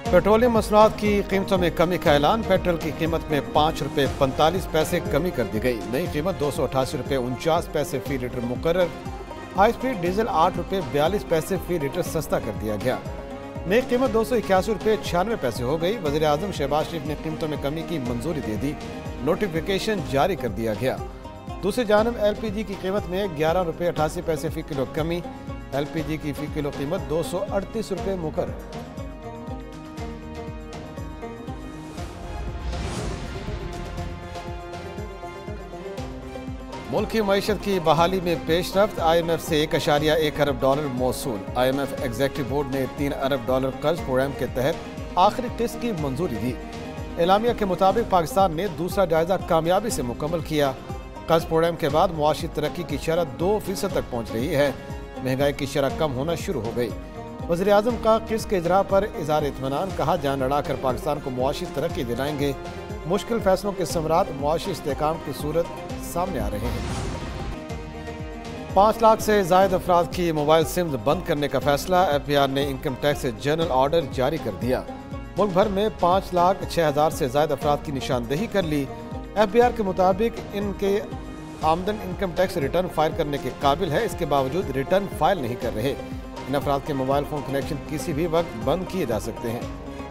Petroleum मसनूआत की कीमतों में कमी का ऐलान। पेट्रोल की कीमत में ₹5.45 कमी कर दी गई। नई कीमत ₹288.49 फी लीटर मुकर्रर। हाई स्पीड डीजल ₹8.42 फी लीटर सस्ता कर दिया गया। नई कीमत ₹281.96 हो गई। वज़ीर आज़म शहबाज शरीफ ने कीमतों में कमी की मंजूरी दे दी। नोटिफिकेशन जारी कर दिया गया। दूसरी जानब LPG की कीमत में ₹11.88 फी किलो कमी। LPG की फी किलो कीमत ₹238 मुकर्रर। मुल्क की मईशत की बहाली में पेशरफ्त। IMF से $1.1 अरब मौसूल। IMF एग्जीक्यूटिव बोर्ड ने $3 अरब कर्ज प्रोग्राम के तहत आखिरी किस्त की मंजूरी दी। एलामिया के मुताबिक पाकिस्तान ने दूसरा जायजा कामयाबी से मुकम्मल किया। कर्ज प्रोग्राम के बाद मुआशी तरक्की की शरह 2% तक पहुँच रही है। महंगाई की शरह कम होना शुरू हो गई। वज़ीर आज़म का किस्त के इजरा पर इज़हार इत्मीनान। कहा, जान लड़ाकर पाकिस्तान को मुआशी तरक्की दिलाएंगे। मुश्किल फैसलों के समरात मुआशी इस्तेहकाम की सूरत सामने आ रहे हैं। 5 लाख से ज़ायद अफराद की मोबाइल सिम्स बंद करने का फैसला। FBI ने इनकम टैक्स जनरल ऑर्डर जारी कर दिया। मुल्क भर में 5,06,000 से ज़ायद अफराद की निशानदेही कर ली। FBI के मुताबिक इनके आमदन इनकम टैक्स रिटर्न फाइल करने के काबिल है, इसके बावजूद रिटर्न फाइल नहीं कर रहे। इन अफराद के मोबाइल फ़ोन कनेक्शन किसी भी वक्त बंद किए जा सकते हैं।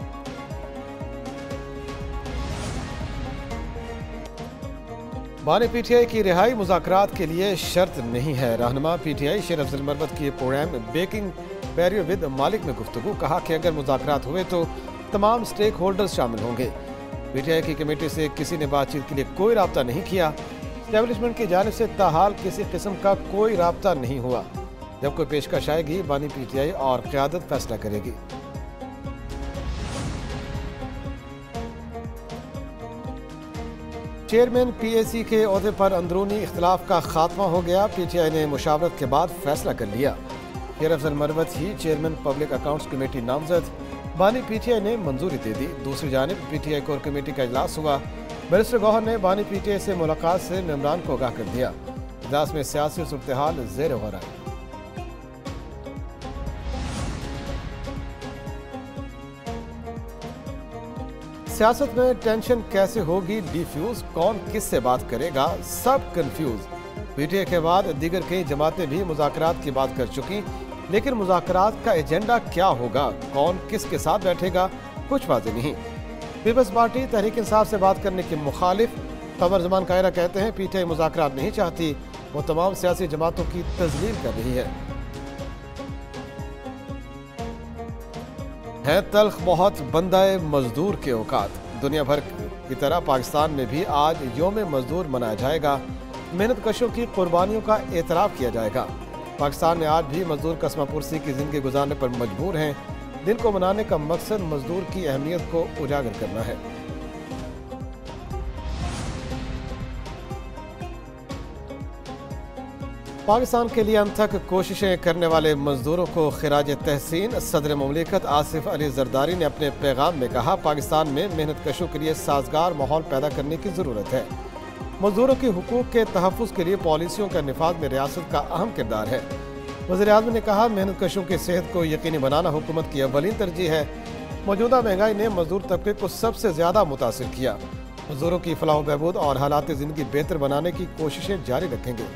बानी PTI की रिहाई मुज़ाकरात के लिए शर्त नहीं है। रहनुमा PTI शेर अफजल मरवत की प्रोग्राम ब्रेकिंग बैरियर विद मालिक में गुफ्तगू। कहा कि अगर मुज़ाकरात हुए तो तमाम स्टेक होल्डर्स शामिल होंगे। PTI की कमेटी से किसी ने बातचीत के लिए कोई राब्ता नहीं किया। एस्टेब्लिशमेंट की जानिब से ताहाल किसी किस्म का कोई राब्ता नहीं हुआ। जब कोई पेशकश आएगी, बानी PTI और क़यादत फैसला करेगी। चेयरमैन PAC के ओहदे पर अंदरूनी इख्तलाफ का खात्मा हो गया। PTI ने मुशावरत के बाद फैसला कर लिया। शेर अफजल मरवत ही चेयरमैन पब्लिक अकाउंट्स कमेटी नामजद। बानी PTI ने मंजूरी दे दी। दूसरी जानिब PTI कोर कमेटी का इजलास हुआ। बैरिस्टर गौहर ने बानी PTI से मुलाकात से मेंबरान को आगाह कर दिया। इजलास में सियासी सूरत-ए-हाल ज़ेर गौर आई। सियासत में टेंशन कैसे होगी डिफ्यूज, कौन किस से बात करेगा, सब कंफ्यूज। PTI के बाद दीगर कई जमातें भी मुज़ाकरात की बात कर चुकी, लेकिन मुज़ाकरात का एजेंडा क्या होगा, कौन किस के साथ बैठेगा, कुछ वाज़ेह नहीं। पीपल्स पार्टी तहरीक इंसाफ से बात करने के मुखालिफ कमर जमान कायरा कहते हैं PTI मुज़ाकरात नहीं चाहती, वो तमाम सियासी जमातों की तज़लील कर रही है तल्ख बहुत बंदाए मजदूर के औकात। दुनिया भर की तरह पाकिस्तान में भी आज योम मजदूर मनाया जाएगा। मेहनत कशों की कुर्बानियों का एतराफ़ किया जाएगा। पाकिस्तान में आज भी मजदूर कसमापुरसी की ज़िंदगी गुजारने पर मजबूर हैं। दिन को मनाने का मकसद मजदूर की अहमियत को उजागर करना है। पाकिस्तान के लिए अनथक कोशिशें करने वाले मजदूरों को खिराज तहसीन। सदर मुमलिकत आसिफ अली जरदारी ने अपने पैगाम में कहा, पाकिस्तान में मेहनत कशों के लिए साजगार माहौल पैदा करने की ज़रूरत है। मजदूरों के हुकूक के तहफ़्फ़ुज़ के लिए पॉलिसियों का निफाज में रियासत का अहम किरदार है। वज़ीर आज़म ने कहा, मेहनत कशों की सेहत को यकीनी बनाना हुकूमत की अव्वलीन तरजीह है। मौजूदा महंगाई ने मजदूर तबके को सबसे ज़्यादा मुतासिर किया। मजदूरों की फलाह बहबूद और हालात ज़िंदगी बेहतर बनाने की कोशिशें जारी रखेंगे।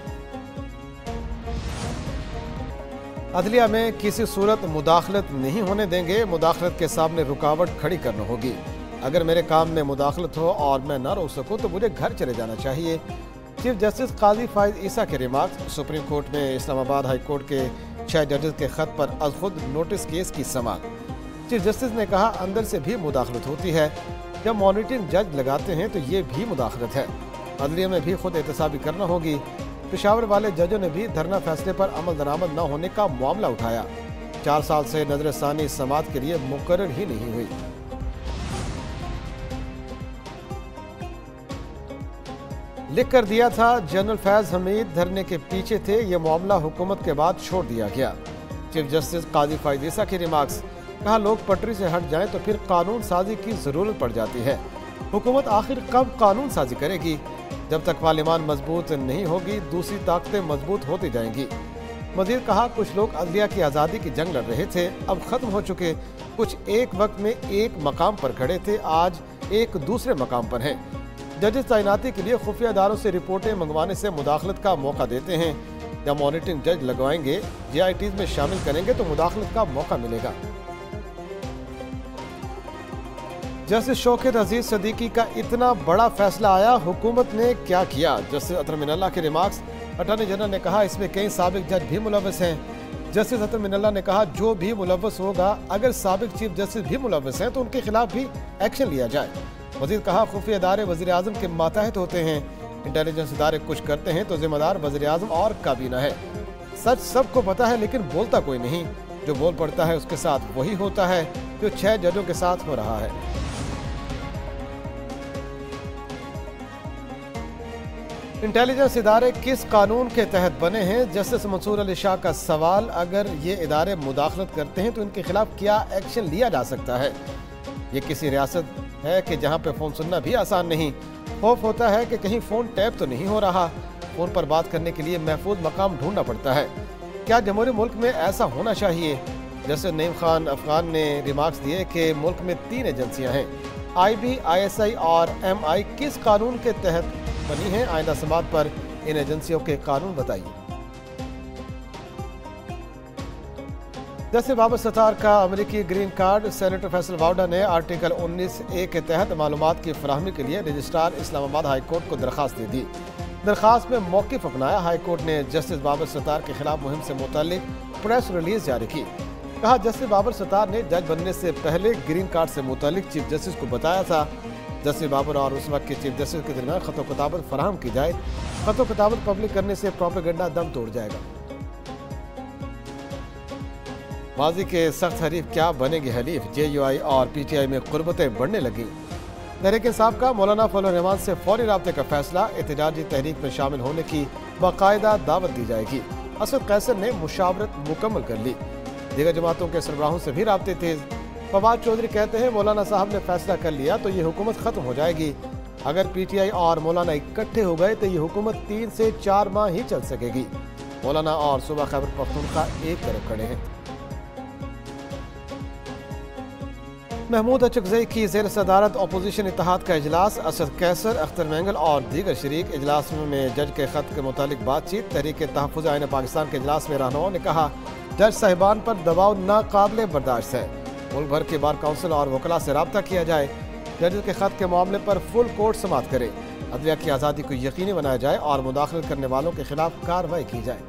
अदलिया में किसी सूरत मुदाखलत नहीं होने देंगे। मुदाखलत के सामने रुकावट खड़ी करना होगी। अगर मेरे काम में मुदाखलत हो और मैं ना रोक सकूं तो मुझे घर चले जाना चाहिए। चीफ जस्टिस काजी फाइज ईसा के रिमार्क्स। सुप्रीम कोर्ट में इस्लामाबाद हाई कोर्ट के 6 जजेस के खत पर अज खुद नोटिस केस की समाअत। चीफ जस्टिस ने कहा, अंदर से भी मुदाखलत होती है। जब मॉनिटरिंग जज लगाते हैं तो ये भी मुदाखलत है। अदलिया में भी खुद एहतसाबी करना होगी। पेशावर वाले जजों ने भी धरना फैसले पर अमल दरामद न होने का मामला उठाया। 4 साल से नजरसानी समाअत के लिए मुकर्रर ही नहीं हुई। लिख कर दिया था, जनरल फैज हमीद धरने के पीछे थे, ये मामला हुकूमत के बाद छोड़ दिया गया। चीफ जस्टिस काजी फाइज ईसा के रिमार्क्स। कहा, लोग पटरी से हट जाएं तो फिर कानून साजी की जरूरत पड़ जाती है। हुकूमत आखिर कब कानून साजी करेगी? जब तक पार्लियामान मजबूत नहीं होगी, दूसरी ताकतें मजबूत होती जाएंगी। मजीद कहा, कुछ लोग अदलिया की आज़ादी की जंग लड़ रहे थे, अब ख़त्म हो चुके। कुछ एक वक्त में एक मकाम पर खड़े थे, आज एक दूसरे मकाम पर हैं। जजेस तैनाती के लिए खुफिया इदारों से रिपोर्टें मंगवाने से मुदाखलत का मौका देते हैं। जब मॉनिटरिंग जज लगवाएंगे, JITs में शामिल करेंगे तो मुदाखलत का मौका मिलेगा। जस्टिस शौकत अजीज सदीकी का इतना बड़ा फैसला आया, हुकूमत ने क्या किया? जस्टिस अतर मिनल्ला के रिमार्क्स। अटॉर्नी जनरल ने कहा, इसमें कई साबिक जज भी मुलव्वस हैं। जस्टिस अतर मिनल्ला ने कहा, जो भी मुलव्वस होगा, अगर साबिक चीफ जस्टिस भी मुलव्वस हैं तो उनके खिलाफ भी एक्शन लिया जाए। मजीद कहा, खुफिया इदारे वज़ीर आज़म के मातहत होते हैं, इंटेलिजेंस इदारे कुछ करते हैं तो जिम्मेदार वज़ीर आज़म और काबीना है। सच सबको पता है लेकिन बोलता कोई नहीं। जो बोल पड़ता है उसके साथ वही होता है जो 6 जजों के साथ हो रहा है। इंटेलिजेंस इदारे किस कानून के तहत बने हैं? जस्टिस मंसूर अली शाह का सवाल, अगर ये इदारे मुदाखलत करते हैं तो इनके खिलाफ क्या एक्शन लिया जा सकता है? ये किसी रियासत है कि जहाँ पे फ़ोन सुनना भी आसान नहीं। खौफ होता है कि कहीं फ़ोन टैप तो नहीं हो रहा। फ़ोन पर बात करने के लिए महफूज मकाम ढूंढना पड़ता है। क्या जमहूरी मुल्क में ऐसा होना चाहिए? जस्टिस नईम खान अफगान ने रिमार्क्स दिए कि मुल्क में 3 एजेंसियाँ हैं, IB, ISI और MI किस कानून के तहत बनी हैं? आइंदा समात पर इन एजेंसियों के कानून बताइए। जस्टिस बाबर सत्तार का अमेरिकी green card. Senator Faisal Vawda ने आर्टिकल 19A के तहत मालूमात की फराहमी के लिए रजिस्ट्रार इस्लामाबाद हाई कोर्ट को दरख्वास्त दे दी। दरख्वास्त में मौक़िफ़ अपनाया। हाई कोर्ट ने जस्टिस बाबर सत्तार के खिलाफ मुहिम से मुतालिक प्रेस रिलीज जारी की। कहा, जस्टिस बाबर सत्तार ने जज बनने से पहले ग्रीन कार्ड से मुतालिक चीफ जस्टिस को बताया था। जस्टिस बाबर और उस वक्त के चीफ जस्टिस के दरमियान खत किताबत फराहम की जाए। खत किताबत पब्लिक करने से प्रोपेगेंडा दम तोड़ जाएगा। माजी के सख्त हरीफ क्या बनेगी हलीफ? JUI और PTI में कुर्बतें बढ़ने लगी। तहरीक इंसाफ का मौलाना फजल रहमान से फौरी राब्ते का फैसला। एहतजाजी तहरीक में शामिल होने की बाकायदा दावत दी जाएगी। असद कैसर ने मुशावरत मुकम्मल कर ली। दीगर जमातों के सरबराहों से भी राब्ते तेज। फवाद चौधरी कहते हैं, मौलाना साहब ने फैसला कर लिया तो ये हुकूमत ख़त्म हो जाएगी। अगर PTI और मौलाना इकट्ठे हो गए तो ये हुकूमत 3 से 4 माह ही चल सकेगी। मौलाना और सूबा खैबर पख्तूनख्वा एक तरफ खड़े हैं। महमूद अचकज़ई की ज़ेर सदारत अपोजिशन इत्तेहाद का इजलास। असद कैसर, अख्तर मेंगल और दीगर शरीक। इजलास में जज के खत के मुतालिक बातचीत। तहरीक तहफ़्फ़ुज़ आईन पाकिस्तान के इजलास में रहनुमाओं ने कहा, जज साहिबान पर दबाव नाकाबिले बर्दाश्त है। मुल्क भर के बार काउंसिल और वकला से रब्ता किया जाए। जज के खत के मामले पर फुल कोर्ट समाअत करे। अदलिया की आज़ादी को यकीनी बनाया जाए और मुदाखलत करने वालों के खिलाफ कार्रवाई की जाए।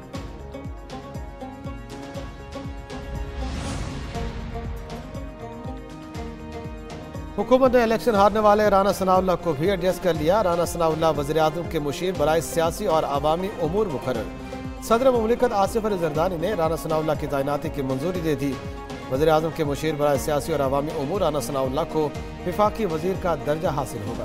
हुकूमत ने इलेक्शन हारने वाले राना सनाउल्लाह को भी एडजस्ट कर लिया। राना सनाउल्लाह वज़ीर आज़म के मुशीर बराए सियासी और अवामी उमूर मुकर्रर। सदर मुमलिकत आसिफ अली जरदानी ने राना सनाउल्लाह की तैनाती की मंजूरी दे दी। वज़ीर आज़म के मुशीर बराए सियासी और अवामी उमूर राना सनाउल्लाह को विफाकी वज़ीर का दर्जा हासिल होगा।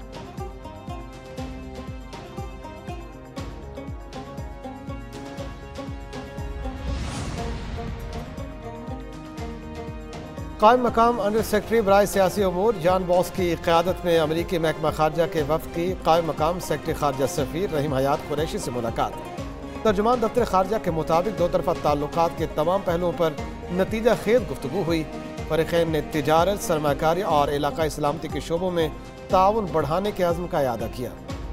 कायम मकाम अंडर सेक्रेटरी बराए सियासी उमूर जॉन बॉस की क़यादत में अमरीकी महकमा खारजा के वफ़द की कायम मकाम सेक्रेटरी खारजा सफ़ीर रहीम हयात कुरैशी से मुलाकात। तर्जुमान दफ्तर खारजा के मुताबिक दो तरफ़ा ताल्लुकात के तमाम पहलुओं पर नतीजा खेज गुफ्तगू हुई। फ़रीक़ैन ने तिजारत, सरमाकारी और इलाक़ाई सलामती के शोबों में ताउन बढ़ाने के अज़्म का इआदा किया।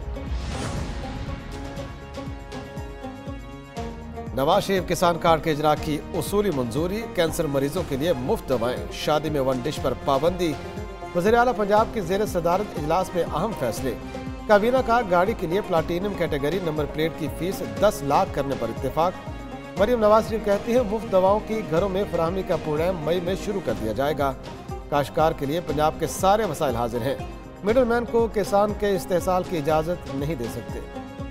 नवाज शरीफ किसान कार्ड के इजरा की उसूली मंजूरी। कैंसर मरीजों के लिए मुफ्त दवाएं। शादी में 1 डिश पर पाबंदी। वज़ीर आला पंजाब की ज़ेर सदारत इजलास में अहम फैसले। काबीना का गाड़ी के लिए प्लाटीनम कैटेगरी नंबर प्लेट की फीस 10 लाख करने पर इत्तेफाक। मरीम नवाज शरीफ कहती है, मुफ्त दवाओं की घरों में फराहमी का प्रोग्राम मई में शुरू कर दिया जाएगा। काश्तकार के लिए पंजाब के सारे वसाइल हाजिर हैं। मिडल मैन को किसान के इस्तेहसाल की इजाज़त नहीं दे सकते।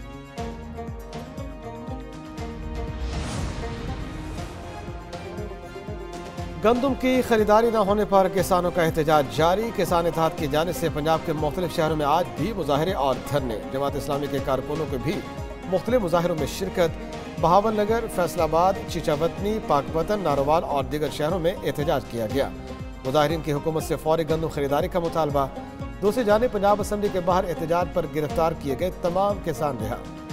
गंदम की खरीदारी न होने पर किसानों का एहतजाज जारी। किसान इत्तेहाद की जानिब से पंजाब के मुख्तलिफ शहरों में आज भी मुजाहरे और धरने। जमात इस्लामी के कारकुनों को भी मुख्तलिफ मुजाहरों में शिरकत। बहावलनगर, फैसलाबाद, चिचावतनी, पाकपतन, नारोवाल और दीगर शहरों में एहतजाज किया गया। मुजाहिरीन की हुकूमत से फौरी गंदम खरीदारी का मुतालबा। दूसरी जानिब पंजाब असम्बली के बाहर एहतजाज पर गिरफ्तार किए गए तमाम किसान रिहा।